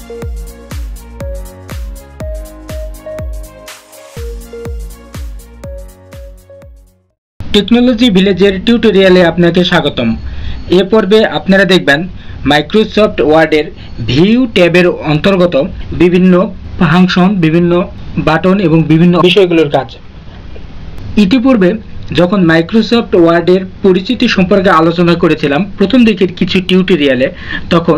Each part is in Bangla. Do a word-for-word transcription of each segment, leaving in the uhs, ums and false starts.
টেকনোলজি ভিলেজের টিউটোরিয়ালে আপনাকে স্বাগতম। এ পর্বে আপনারা দেখবেন মাইক্রোসফট ওয়ার্ডের ভিউ ট্যাবের অন্তর্গত বিভিন্ন ফাংশন, বিভিন্ন বাটন এবং বিভিন্ন বিষয়গুলোর কাজ। ইতিপূর্বে যখন মাইক্রোসফট ওয়ার্ডের পরিচিতি সম্পর্কে আলোচনা করেছিলাম প্রথম দিকের কিছু টিউটোরিয়ালে, তখন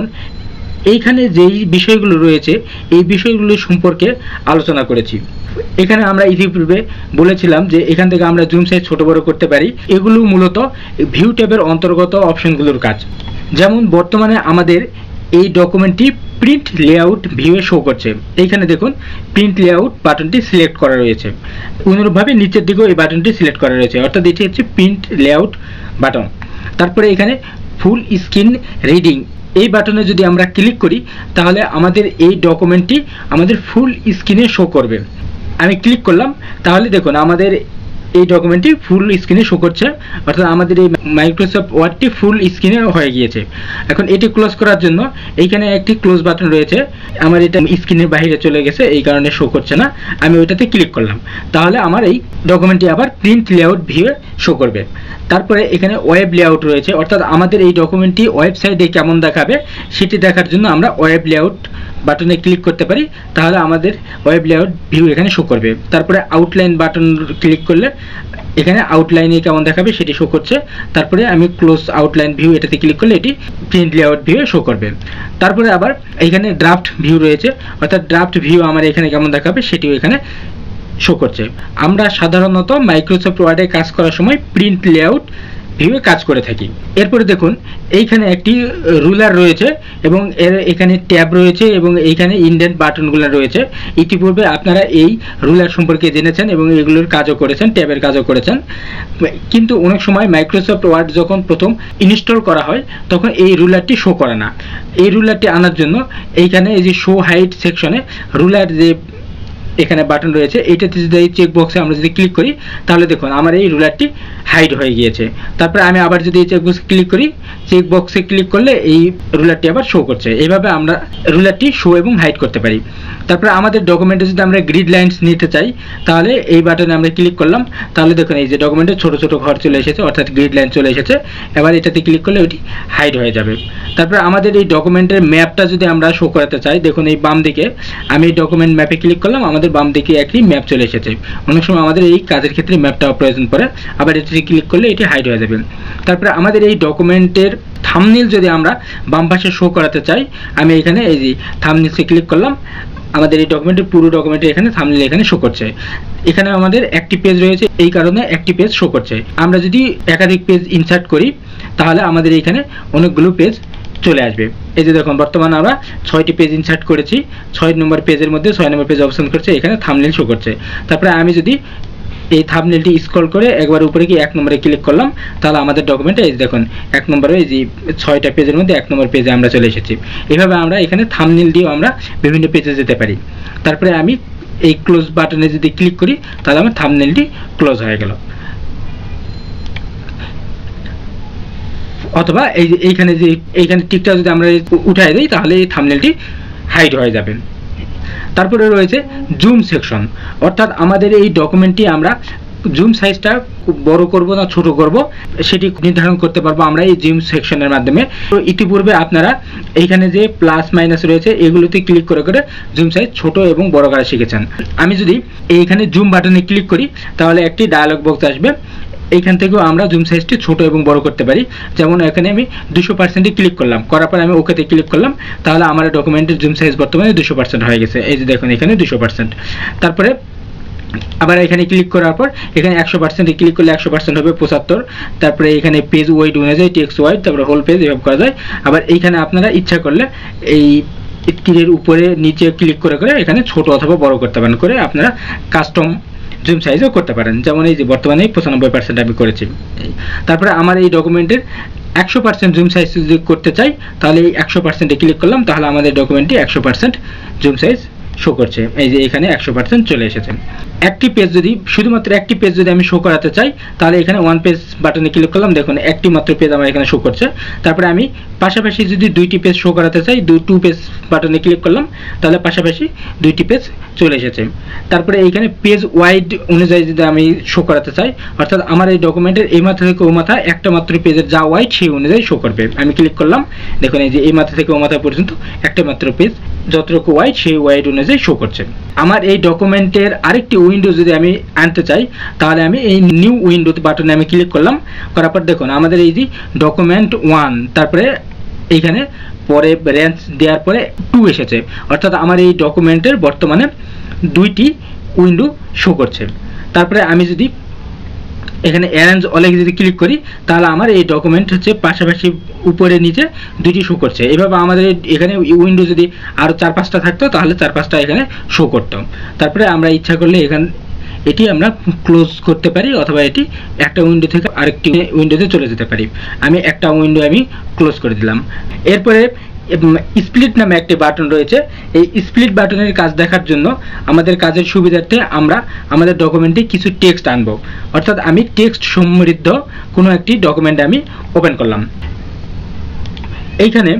এইখানে যেই বিষয়গুলো রয়েছে এই বিষয়গুলো সম্পর্কে আলোচনা করেছি। এখানে আমরা ইতিপূর্বে বলেছিলাম যে এখান থেকে আমরা জুম সাইজ ছোট বড় করতে পারি। এগুলো মূলত ভিউ ট্যাবের অন্তর্গত অপশনগুলোর কাজ। যেমন বর্তমানে আমাদের এই ডকুমেন্টটি প্রিন্ট লেআউট ভিউয়ে শো করছে। এইখানে দেখুন প্রিন্ট লেআউট বাটনটি সিলেক্ট করা রয়েছে। অনুরূপভাবে নিচের দিকেও এই বাটনটি সিলেক্ট করা রয়েছে, অর্থাৎ এটি হচ্ছে প্রিন্ট লেআউট বাটন। তারপরে এখানে ফুল স্ক্রিন রিডিং এই বাটনে যদি আমরা ক্লিক করি তাহলে আমাদের এই ডকুমেন্টটি আমাদের ফুল স্ক্রিনে শো করবে। আমি ক্লিক করলাম, তাহলে দেখুন আমাদের এই ডকুমেন্টটি ফুল স্ক্রিনে শো করছে, অর্থাৎ আমাদের এই মাইক্রোসফট ওয়ার্ডটি ফুল স্ক্রিনে হয়ে গিয়েছে। এখন এটি ক্লোজ করার জন্য এইখানে একটি ক্লোজ বাটন রয়েছে। আমার এটা স্ক্রিনের বাইরে চলে গেছে, এই কারণে শো করছে না। আমি ওইটাতে ক্লিক করলাম, তাহলে আমার এই ডকুমেন্টটি আবার প্রিন্ট লেআউট ভিউয়ে শো করবে। তারপরে এখানে ওয়েব লেআউট রয়েছে, অর্থাৎ আমাদের এই ডকুমেন্টটি ওয়েবসাইটে কেমন দেখাবে সেটি দেখার জন্য আমরা ওয়েব লেআউট বাটনে ক্লিক করতে পারি, তাহলে আমাদের ওয়েব লেআউট ভিউ এখানে শো করবে। তারপরে আউটলাইন বাটন ক্লিক করলে এখানে আউটলাইনে কেমন দেখাবে সেটি শো করছে। তারপরে আমি ক্লোজ আউটলাইন ভিউ এটাতে ক্লিক করলে এটি প্রিন্ট লেআউট ভিউ শো করবে। তারপরে আবার এখানে ড্রাফট ভিউ রয়েছে, অর্থাৎ ড্রাফট ভিউ আমার এখানে কেমন দেখাবে সেটিও এখানে শো করছে। আমরা সাধারণত মাইক্রোসফট ওয়ার্ডে কাজ করার সময় প্রিন্ট লেআউট ভিউয়ে কাজ করে থাকি। এরপরে দেখুন এইখানে একটি রুলার রয়েছে এবং এর এখানে ট্যাব রয়েছে এবং এইখানে ইন্ডেন্ট বাটনগুলো রয়েছে। ইতিপূর্বে আপনারা এই রুলার সম্পর্কে জেনেছেন এবং এগুলোর কাজও করেছেন, ট্যাবের কাজও করেছেন। কিন্তু অনেক সময় মাইক্রোসফট ওয়ার্ড যখন প্রথম ইনস্টল করা হয় তখন এই রুলারটি শো করে না। এই রুলারটি আনার জন্য এইখানে এই যে শো হাইট সেকশনে রুলার যে এখানে বাটন রয়েছে, এইটাতে যদি এই চেক বক্সে আমরা যদি ক্লিক করি তাহলে দেখুন আমার এই রুলারটি হাইড হয়ে গিয়েছে। তারপরে আমি আবার যদি এই চেক বক্সে ক্লিক করি, চেক বক্সে ক্লিক করলে এই রুলারটি আবার শো করছে। এইভাবে আমরা রুলারটি শো এবং হাইড করতে পারি। তারপরে আমাদের ডকুমেন্টে যদি আমরা গ্রিড লাইনস নিতে চাই তাহলে এই বাটনে আমরা ক্লিক করলাম, তাহলে দেখুন এই যে ডকুমেন্টে ছোট ছোট ঘর চলে এসেছে, অর্থাৎ গ্রিড লাইন চলে এসেছে। এবার এটাতে ক্লিক করলে ওটি হাইড হয়ে যাবে। তারপরে আমাদের এই ডকুমেন্টের ম্যাপটা যদি আমরা শো করাতে চাই, দেখুন এই বাম দিকে আমি ডকুমেন্ট ম্যাপে ক্লিক করলাম, আমাদের বাম দিকে একটি ম্যাপ চলে এসেছে। অনেক সময় আমাদের এই কাজের ক্ষেত্রে ম্যাপটাও প্রয়োজন পড়ে, আবার এটাতে ক্লিক করলে এটি হাইড হয়ে যাবে। তারপরে আমাদের এই ডকুমেন্টের থাম্বনেল যদি আমরা বাম পাশে শো করাতে চাই, আমি এখানে এই যে থাম্বনেলসে ক্লিক করলাম, আমাদের এই ডকুমেন্টের পুরো ডকুমেন্টে এখানে থাম্বনেল এখানে শো করছে। এখানে আমাদের একটি পেজ রয়েছে, এই কারণে একটি পেজ শো করছে। আমরা যদি একাধিক পেজ ইনসার্ট করি তাহলে আমাদের এখানে অনেকগুলো পেজ চলে আসবে। এই যে দেখুন বর্তমানে আমরা ছয়টি পেজ ইনসার্ট করেছি, ছয় নম্বর পেজের মধ্যে ছয় নম্বর পেজ অপশন করছে, এখানে থাম্বনেল শো করছে। তারপরে আমি যদি এই থাম্বনেলটি স্ক্রল করে একবার উপরে গিয়ে এক নম্বরে ক্লিক করলাম তাহলে আমাদের ডকুমেন্টে এই দেখুন এক নম্বরে এই যে ছয়টা পেজের মধ্যে এক নম্বর পেজে আমরা চলে এসেছি। এভাবে আমরা এখানে থাম্বনেল দিয়েও আমরা বিভিন্ন পেজে যেতে পারি। তারপরে আমি এই ক্লোজ বাটনে যদি ক্লিক করি তাহলে আমার থাম্বনেলটি ক্লোজ হয়ে গেল। অথবা এই যে এইখানে যে এইখানে টিকটা যদি আমরা উঠাই দিই তাহলে এই থাম্বনেলটি হাইড হয়ে যাবে। তারপরে রয়েছে জুম সেকশন, অর্থাৎ আমাদের এই ডকুমেন্টটি আমরা জুম সাইজটা বড় করব না ছোট করব সেটি নির্ধারণ করতে পারবো আমরা এই জুম সেকশনের মাধ্যমে। তো ইতিপূর্বে আপনারা এইখানে যে প্লাস মাইনাস রয়েছে এগুলোতে ক্লিক করে করে জুম সাইজ ছোট এবং বড় করা শিখেছেন। আমি যদি এইখানে জুম বাটনে ক্লিক করি তাহলে একটি ডায়ালগ বক্স আসবে, এইখান থেকেও আমরা জুম সাইজটি ছোট এবং বড় করতে পারি। যেমন এখানে আমি দুশো পার্সেন্টে ক্লিক করলাম, করার পর আমি ওকেতে ক্লিক করলাম, তাহলে আমার ডকুমেন্টের জুম সাইজ বর্তমানে দুশো পার্সেন্ট হয়ে গেছে। এই যে দেখুন এখানে দুশো পার্সেন্ট। তারপরে আবার এখানে ক্লিক করার পর এখানে একশো পার্সেন্টে ক্লিক করলে একশো পার্সেন্ট হবে পঁচাত্তর। তারপরে এখানে পেজ ওয়াইড অনুযায়ী টেক্সট ওয়াইড, তারপরে হোল পেজ এভাবে করা যায়। আবার এইখানে আপনারা ইচ্ছা করলে এই তীরের উপরে নিচে ক্লিক করে করে এখানে ছোট অথবা বড় করতে পারেন, করে আপনারা কাস্টম জুম সাইজও করতে পারেন। যেমন এই যে বর্তমানে পঁচানব্বই পার্সেন্ট আমি করেছি। তারপরে আমার এই ডকুমেন্টের একশো পার্সেন্ট জুম সাইজ যদি করতে চাই তাহলে এই একশো পার্সেন্টে ক্লিক করলাম, তাহলে আমাদের ডকুমেন্টটি একশো পার্সেন্ট জুম সাইজ শো করছে। এই যে এখানে একশো পার্সেন্ট চলে এসেছে। একটি পেজ যদি শুধুমাত্র একটি পেজ যদি আমি শো করাতে চাই তাহলে এখানে ওয়ান পেজ বাটনে ক্লিক করলাম, দেখুন একটি মাত্র পেজ আমার এখানে শো করছে। তারপরে আমি পাশাপাশি যদি দুইটি পেজ শো করাতে চাই দু টু পেজ বাটনে ক্লিক করলাম, তাহলে পাশাপাশি দুইটি পেজ চলে এসেছে। তারপরে এইখানে পেজ ওয়াইড অনুযায়ী যদি আমি শো করাতে চাই, অর্থাৎ আমার এই ডকুমেন্টের এই মাথা থেকে ও মাথা একটা মাত্র পেজের যা ওয়াইড সেই অনুযায়ী শো করবে। আমি ক্লিক করলাম, দেখুন এই যে এই মাথা থেকে ও মাথা পর্যন্ত একটা মাত্র পেজ যতটুকু ওয়াইড সেই ওয়াইড অনুযায়ী শো করছে। আমার এই ডকুমেন্টের আরেকটি উইন্ডো যদি আমি আনতে চাই তাহলে আমি এই নিউ উইন্ডো বাটনে আমি ক্লিক করলাম, করার পর দেখুন আমাদের এই যে ডকুমেন্ট ওয়ান, তারপরে এইখানে পরে রেঞ্জ দেওয়ার পরে টু এসেছে, অর্থাৎ আমার এই ডকুমেন্টের বর্তমানে দুইটি উইন্ডো শো করছে। তারপরে আমি যদি এখানে অ্যারেঞ্জ অলে যদি ক্লিক করি তাহলে আমার এই ডকুমেন্ট হচ্ছে পাশাপাশি উপরে নিচে দুইটি শো করছে। এভাবে আমাদের এখানে উইন্ডো যদি আরও চার পাঁচটা থাকতো তাহলে চার পাঁচটা এখানে শো করতাম। তারপরে আমরা ইচ্ছা করলে এখানে এটি আমরা ক্লোজ করতে পারি অথবা এটি একটা উইন্ডো থেকে আরেকটি উইন্ডোতে চলে যেতে পারি। আমি একটা উইন্ডো আমি ক্লোজ করে দিলাম। এরপরে স্প্লিট নামে একটি বাটন রয়েছে। এই স্প্লিট বাটনের কাজ দেখার জন্য আমাদের কাজের সুবিধার্থে আমরা আমাদের ডকুমেন্টে কিছু টেক্সট আনবো, অর্থাৎ আমি টেক্সট সমৃদ্ধ কোনো একটি ডকুমেন্ট আমি ওপেন করলাম। এইখানে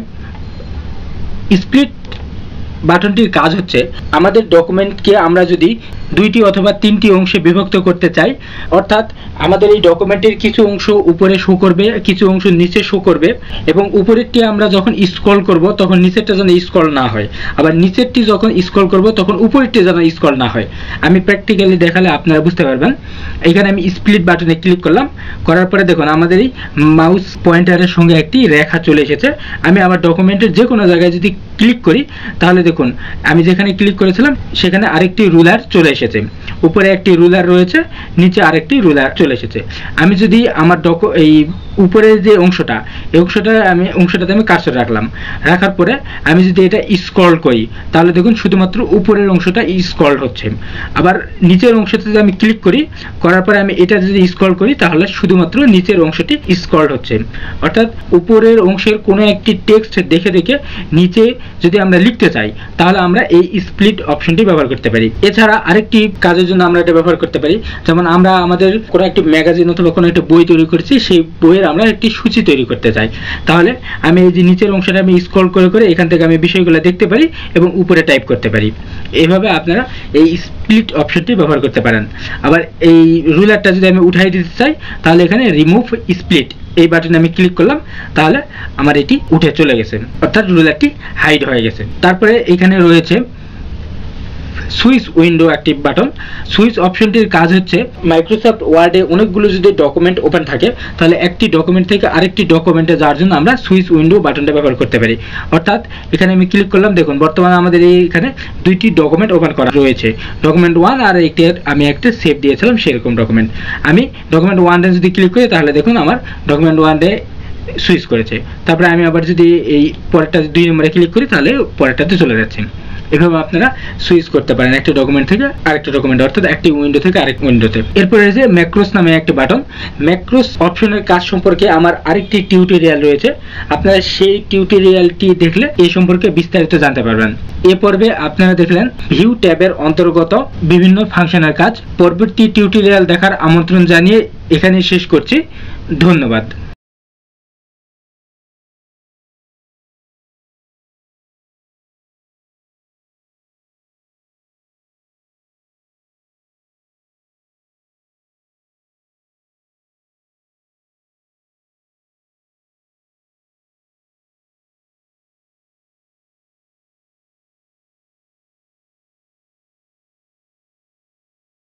স্প্লিট বাটনটির কাজ হচ্ছে আমাদের ডকুমেন্টকে আমরা যদি দুইটি অথবা তিনটি অংশে বিভক্ত করতে চাই, অর্থাৎ আমাদের এই ডকুমেন্টের কিছু অংশ উপরে শো করবে, কিছু অংশ নিচে শো করবে, এবং উপরেরটি আমরা যখন স্ক্রল করব তখন নিচেরটা যেন স্ক্রল না হয়, আবার নিচেরটি যখন স্ক্রল করব তখন উপরেরটি যেন স্ক্রল না হয়। আমি প্র্যাকটিক্যালি দেখালে আপনারা বুঝতে পারবেন। এখানে আমি স্প্লিট বাটনে ক্লিক করলাম, করার পরে দেখুন আমাদের এই মাউস পয়েন্টারের সঙ্গে একটি রেখা চলে এসেছে। আমি আমার ডকুমেন্টের যে কোনো জায়গায় যদি ক্লিক করি তাহলে দেখুন আমি যেখানে ক্লিক করেছিলাম সেখানে আরেকটি রুলার চলে এসেছে, উপরে একটি রুলার রয়েছে, নিচে আরেকটি রুলার চলে এসেছে। আমি যদি আমার ডকু এই উপরের যে অংশটা এই অংশটা আমি অংশটাতে আমি কার্সর রাখলাম, রাখার পরে আমি যদি এটা স্ক্রল করি তাহলে দেখুন শুধুমাত্র উপরের অংশটা স্ক্রল হচ্ছে। আবার নিচের অংশতে যদি আমি ক্লিক করি, করার পরে আমি এটা যদি স্ক্রল করি তাহলে শুধুমাত্র নিচের অংশটি স্ক্রল হচ্ছে। অর্থাৎ উপরের অংশের কোনো একটি টেক্সট দেখে দেখে নিচে যদি আমরা লিখতে চাই তাহলে আমরা এই স্প্লিট অপশনটি ব্যবহার করতে পারি। এছাড়া আরেকটি কাজের জন্য আমরা এটা ব্যবহার করতে পারি, যেমন আমরা আমাদের কোনো একটি ম্যাগাজিন অথবা কোনো একটা বই তৈরি করছি, সেই বইয়ের আমরা একটি সূচি তৈরি করতে চাই, তাহলে আমি এই যে নিচের অংশটা আমি স্ক্রল করে করে এখান থেকে আমি বিষয়গুলো দেখতে পারি এবং উপরে টাইপ করতে পারি। এইভাবে আপনারা এই স্প্লিট অপশনটি ব্যবহার করতে পারেন। আবার এই রুলারটা যদি আমি উঠাই দিতে চাই তাহলে এখানে রিমুভ স্প্লিট এই বাটনে আমি ক্লিক করলাম, তাহলে আমার এটি উঠে চলে গেছে, অর্থাৎ রুলারটি হাইড হয়ে গেছে। তারপরে এখানে রয়েছে switch window active button. Switch অপশনটির কাজ হচ্ছে মাইক্রোসফট ওয়ার্ডে অনেকগুলো যদি ডকুমেন্ট ওপেন থাকে তাহলে একটি ডকুমেন্ট থেকে আরেকটি ডকুমেন্টে যাওয়ার জন্য আমরা সুইচ উইন্ডো বাটনটা ব্যবহার করতে পারি। অর্থাৎ এখানে আমি ক্লিক করলাম, দেখুন বর্তমানে আমাদের এখানে দুইটি ডকুমেন্ট ওপেন করা রয়েছে, ডকুমেন্ট ওয়ান আর একটি আমি একটা সেভ দিয়েছিলাম সেরকম ডকুমেন্ট। আমি ডকুমেন্ট ওয়ানে যদি ক্লিক করি তাহলে দেখুন আমার ডকুমেন্ট ওয়ানে সুইচ করেছে। তারপরে আমি আবার যদি এই পরেরটা দুই নম্বরে ক্লিক করি তাহলে পরেরটাতে চলে যাচ্ছে। এভাবে আপনারা সুইচ করতে পারেন একটা ডকুমেন্ট থেকে আরেকটা ডকুমেন্ট, অর্থাৎ একটি উইন্ডো থেকে আরেক উইন্ডোতে। এরপরে রয়েছে ম্যাক্রোস নামে একটি বাটন। ম্যাক্রোস অপশনের কাজ সম্পর্কে আমার আরেকটি টিউটোরিয়াল রয়েছে, আপনারা সেই টিউটোরিয়ালটি দেখলে এই সম্পর্কে বিস্তারিত জানতে পারবেন। এ পর্বে আপনারা দেখলেন ভিউ ট্যাবের অন্তর্গত বিভিন্ন ফাংশনের কাজ। পরবর্তী টিউটোরিয়াল দেখার আমন্ত্রণ জানিয়ে এখানে শেষ করছি। ধন্যবাদ।